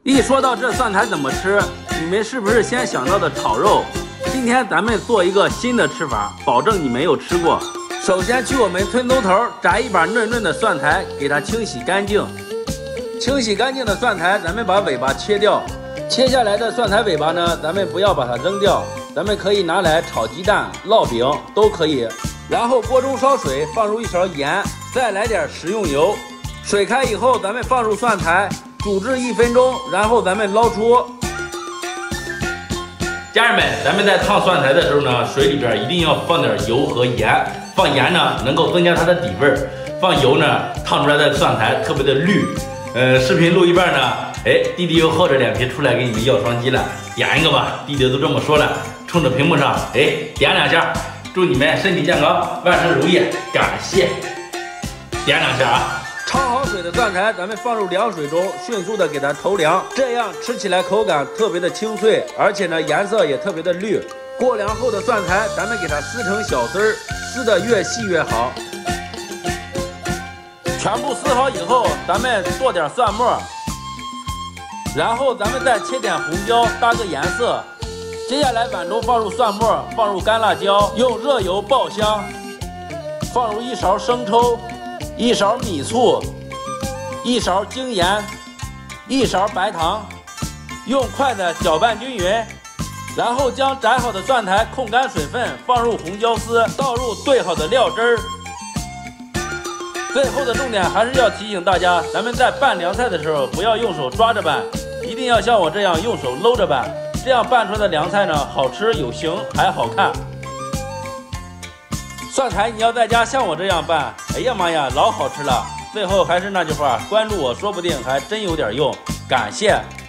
一说到这蒜苔怎么吃，你们是不是先想到的炒肉？今天咱们做一个新的吃法，保证你没有吃过。首先去我们村东头摘一把嫩嫩的蒜苔，给它清洗干净。清洗干净的蒜苔，咱们把尾巴切掉。切下来的蒜苔尾巴呢，咱们不要把它扔掉，咱们可以拿来炒鸡蛋、烙饼都可以。然后锅中烧水，放入一勺盐，再来点食用油。水开以后，咱们放入蒜苔。煮至1分钟，然后咱们捞出。家人们，咱们在烫蒜苔的时候呢，水里边一定要放点油和盐。放盐呢，能够增加它的底味儿；放油呢，烫出来的蒜苔特别的绿。视频录一半呢，弟弟又厚着脸皮出来给你们要双击了，点一个吧，弟弟都这么说了，冲着屏幕上，点2下，祝你们身体健康，万事如意，感谢，点2下啊！焯好水的蒜苔，咱们放入凉水中，迅速的给它投凉，这样吃起来口感特别的清脆，而且呢颜色也特别的绿。过凉后的蒜苔，咱们给它撕成小丝儿，撕得越细越好。全部撕好以后，咱们做点蒜末，然后咱们再切点红椒搭个颜色。接下来碗中放入蒜末，放入干辣椒，用热油爆香，放入1勺生抽。1勺米醋，1勺精盐，1勺白糖，用筷子搅拌均匀，然后将摘好的蒜苔控干水分，放入红椒丝，倒入兑好的料汁儿。最后的重点还是要提醒大家，咱们在拌凉菜的时候，不要用手抓着拌，一定要像我这样用手搂着拌，这样拌出来的凉菜呢，好吃有型还好看。蒜苔你要在家像我这样拌，哎呀妈呀，老好吃了！最后还是那句话，关注我，说不定还真有点用。感谢。